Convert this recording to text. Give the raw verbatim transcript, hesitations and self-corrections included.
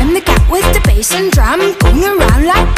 I'm the cat with the bass and drum, going around like